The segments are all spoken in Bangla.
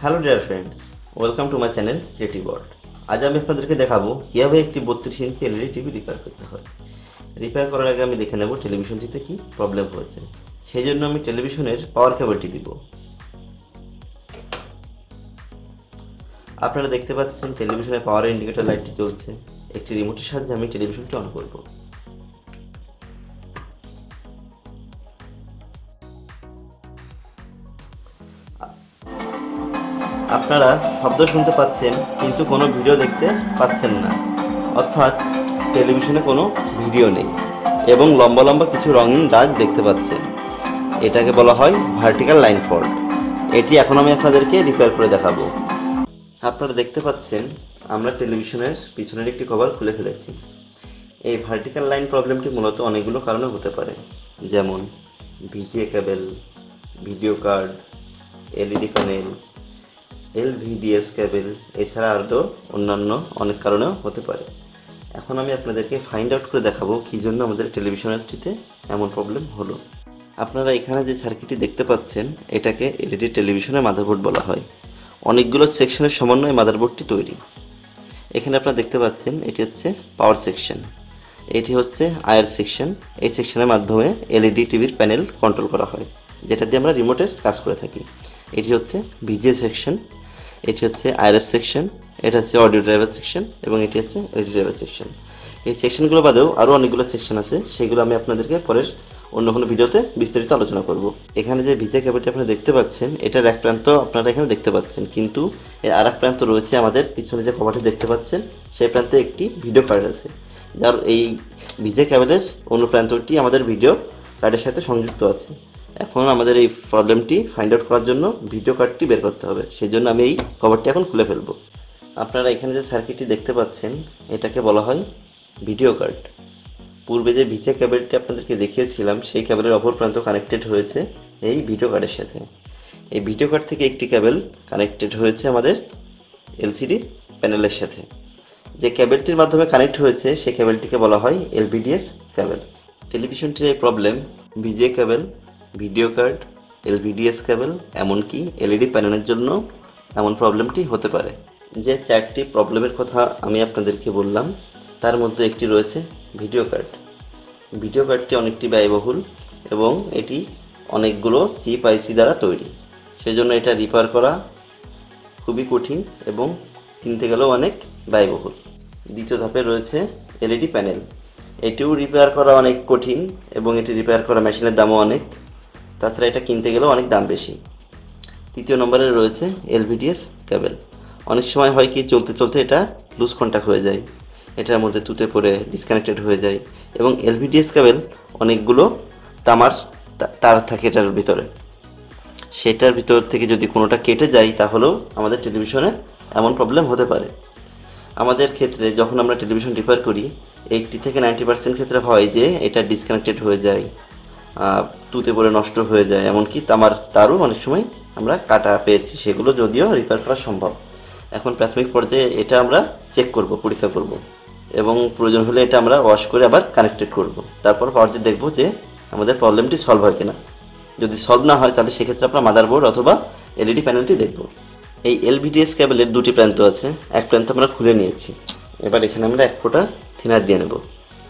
Hello dear friends, welcome to my channel creative world. আজ আমি আপনাদেরকে দেখাবো কীভাবে একটি 32 ইঞ্চি এলইডি টিভি রিপেয়ার করতে হয়। রিপেয়ার করার আগে আমি দেখে নেব টেলিভিশনটিতে কি প্রবলেম হয়েছে। সেই জন্য আমি টেলিভিশনের পাওয়ার কেবলটি দিব। আপনারা দেখতে পাচ্ছেন টেলিভিশনের পাওয়ার ইন্ডিকেটর লাইটটি জ্বলছে। একটি রিমোটের সাহায্যে আমি টেলিভিশনটি অন করব। আপনারা শব্দ শুনতে পাচ্ছেন কিন্তু কোনো ভিডিও দেখতে পাচ্ছেন না, অর্থাৎ টেলিভিশনে কোনো ভিডিও নেই এবং লম্বা লম্বা কিছু রঙিন দাগ দেখতে পাচ্ছেন। এটাকে বলা হয় ভার্টিক্যাল লাইন ফল্ট। এটি এখন আমি আপনাদেরকে রিপেয়ার করে দেখাবো। আপনারা দেখতে পাচ্ছেন আমরা টেলিভিশনের পিছনের একটি কভার খুলে ফেলেছি। এই ভার্টিক্যাল লাইন প্রবলেমটি মূলত অনেকগুলো কারণে হতে পারে, যেমন VGA cable, video card, LED panel, LVDS cable, এছাড়া আরও অন্যান্য অনেক কারণেও হতে পারে। এখন আমি আপনাদেরকে ফাইন্ড আউট করে দেখাবো কী জন্য আমাদের টেলিভিশনটিতে এমন প্রবলেম হলো। আপনারা এখানে যে সার্কিটটি দেখতে পাচ্ছেন এটাকে এলইডি টেলিভিশনের মাদারবোর্ড বলা হয়। অনেকগুলো সেকশনের সমন্বয়ে মাদারবোর্ডটি তৈরি। এখানে আপনারা দেখতে পাচ্ছেন এটি হচ্ছে পাওয়ার সেকশন, এটি হচ্ছে আয়ার সেকশন। এই সেকশনের মাধ্যমে এলইডি টিভির প্যানেল কন্ট্রোল করা হয়, যেটা দিয়ে আমরা রিমোটের কাজ করে থাকি। এটি হচ্ছে ভিজিএ সেকশন, এটি হচ্ছে আইআরএফ সেকশন, এটা হচ্ছে অডিও ড্রাইভার সেকশন এবং এটি হচ্ছে এলইডি ড্রাইভার সেকশন। এই সেকশনগুলো বাদেও আরও অনেকগুলো সেকশন আছে, সেগুলো আমি আপনাদেরকে পরের অন্য কোনো ভিডিওতে বিস্তারিত আলোচনা করব। এখানে যে ভিজিএ কেবলটি আপনারা দেখতে পাচ্ছেন এটার এক প্রান্ত আপনারা এখানে দেখতে পাচ্ছেন, কিন্তু এর আর এক প্রান্ত রয়েছে আমাদের পিছনে যে কভারটি দেখতে পাচ্ছেন সেই প্রান্তে একটি ভিডিও কার্ড আছে, যার এই ভিজিএ কেবলের অন্য প্রান্তটি আমাদের ভিডিও কার্ডের সাথে সংযুক্ত আছে। এখন আমাদের এই প্রবলেমটি ফাইন্ড আউট করার জন্য ভিডিও কার্ডটি বের করতে হবে। সেই জন্য আমি এই কভারটি এখন খুলে ফেলব। আপনারা এখানে যে সার্কিটটি দেখতে পাচ্ছেন এটাকে বলা হয় ভিডিও কার্ড। পূর্বে যে ভিজিএ কেবলটি আপনাদেরকে দেখিয়েছিলাম সেই কেবলের অপর প্রান্ত কানেক্টেড হয়েছে এই ভিডিও কার্ডের সাথে। এই ভিডিও কার্ড থেকে একটি কেবল কানেক্টেড হয়েছে আমাদের এলসিডি প্যানেলের সাথে। যে কেবলটির মাধ্যমে কানেক্ট হয়েছে সেই কেবলটিকে বলা হয় এলভিডিএস কেবল। টেলিভিশনটির এই problem VGA cable, video card, LVDS cable, এমনকি এলইডি প্যানেলের জন্য এমন প্রবলেমটি হতে পারে। যে চারটি প্রবলেমের কথা আমি আপনাদেরকে বললাম তার মধ্যে একটি রয়েছে ভিডিও কার্ড। ভিডিও কার্ডটি অনেকটি ব্যয়বহুল এবং এটি অনেকগুলো চিপ আইসি দ্বারা তৈরি, সেজন্য এটা রিপেয়ার করা খুবই কঠিন এবং কিনতে গেলেও অনেক ব্যয়বহুল। দ্বিতীয় ধাপে রয়েছে এলইডি প্যানেল। এটিও রিপেয়ার করা অনেক কঠিন এবং এটি রিপেয়ার করা মেশিনের দামও অনেক, তাছাড়া এটা কিনতে গেলেও অনেক দাম বেশি। তৃতীয় নম্বরে রয়েছে এলভিডিএস কেবল। অনেক সময় হয় কি চলতে চলতে এটা লুজ কন্ট্যাক্ট হয়ে যায়, এটার মধ্যে তুতে পড়ে ডিসকানেক্টেড হয়ে যায় এবং এলভিডিএস কেবল অনেকগুলো তামার তার থাকে এটার ভিতরে। সেটার ভিতর থেকে যদি কোনোটা কেটে যায় তাহলেও আমাদের টেলিভিশনে এমন প্রবলেম হতে পারে। আমাদের ক্ষেত্রে যখন আমরা টেলিভিশন রিপেয়ার করি 80 থেকে 90% ক্ষেত্রে হয় যে এটা ডিসকানেক্টেড হয়ে যায়, তুতে পড়ে নষ্ট হয়ে যায়, এমনকি তামার তারও অনেক সময় আমরা কাটা পেয়েছি, সেগুলো যদিও রিপেয়ার করা সম্ভব। এখন প্রাথমিক পর্যায়ে এটা আমরা চেক করব, পরীক্ষা করব এবং প্রয়োজন হলে এটা আমরা ওয়াশ করে আবার কানেক্টেড করব। তারপর পর্যায়ে দেখব যে আমাদের প্রবলেমটি সলভ হয় কিনা। যদি সলভ না হয় তাহলে সেক্ষেত্রে আমরা মাদারবোর্ড অথবা এলইডি প্যানেলটি দেখব। এই এলভিডিএস কেবলের দুটি প্রান্ত আছে, এক প্রান্ত আমরা খুলে নিয়েছি। এবার এখানে আমরা এক ফোঁটা থিনার দিয়ে নেব।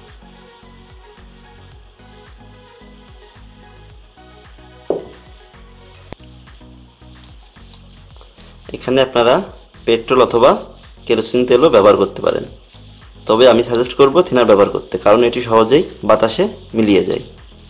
এখানে আপনারা পেট্রোল অথবা কেরোসিন তেলও ব্যবহার করতে পারেন, তবে আমি সাজেস্ট করব থিনার ব্যবহার করতে, কারণ এটি সহজেই বাতাসে মিলিয়ে যায়।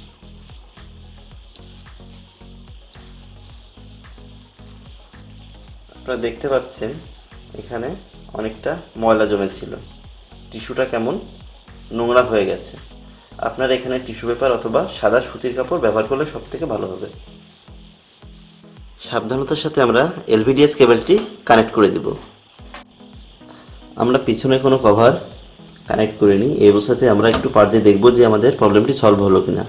আপনারা দেখতে পাচ্ছেন এখানে অনেকটা ময়লা জমেছিল, টিস্যুটা কেমন নোংরা হয়ে গেছে। আপনারা এখানে টিস্যু পেপার অথবা সাদা সুতির কাপড় ব্যবহার করলে সবথেকে ভালো হবে। সাবধানতার সাথে আমরা এলভিডিএস কেবলটি কানেক্ট করে দেব। আমরা পিছনে কোনো কভার কানেক্ট করিনি, এই অবস্থাতে আমরা একটু পার দিয়ে দেখব যে আমাদের প্রবলেমটি সলভ হলো কিনা।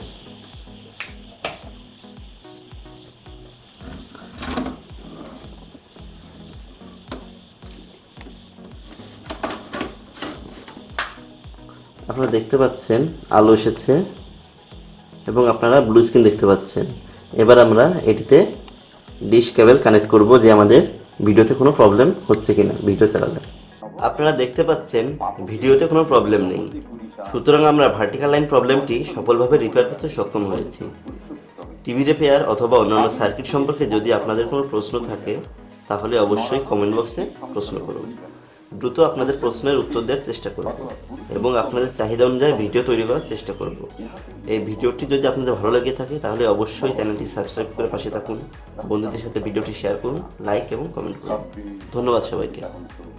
আপনারা দেখতে পাচ্ছেন আলো এসেছে এবং আপনারা ব্লু স্ক্রিন দেখতে পাচ্ছেন। এবার আমরা এটিতে ডিশ কেবল কানেক্ট করব যে আমাদের ভিডিওতে কোনো প্রবলেম হচ্ছে কিনা ভিডিও চালালে। আপনারা দেখতে পাচ্ছেন ভিডিওতে কোনো প্রবলেম নেই, সুতরাং আমরা ভার্টিক্যাল লাইন প্রবলেমটি সফলভাবে রিপেয়ার করতে সক্ষম হয়েছি। টিভি রিপেয়ার অথবা অন্যান্য সার্কিট সম্পর্কে যদি আপনাদের কোনো প্রশ্ন থাকে তাহলে অবশ্যই কমেন্ট বক্সে প্রশ্ন করুন। দ্রুত আপনাদের প্রশ্নের উত্তর দেওয়ার চেষ্টা করব এবং আপনাদের চাহিদা অনুযায়ী ভিডিও তৈরি করার চেষ্টা করব। এই ভিডিওটি যদি আপনাদের ভালো লেগে থাকে তাহলে অবশ্যই চ্যানেলটি সাবস্ক্রাইব করে পাশে থাকুন, বন্ধুদের সাথে ভিডিওটি শেয়ার করুন, লাইক এবং কমেন্ট করুন। ধন্যবাদ সবাইকে।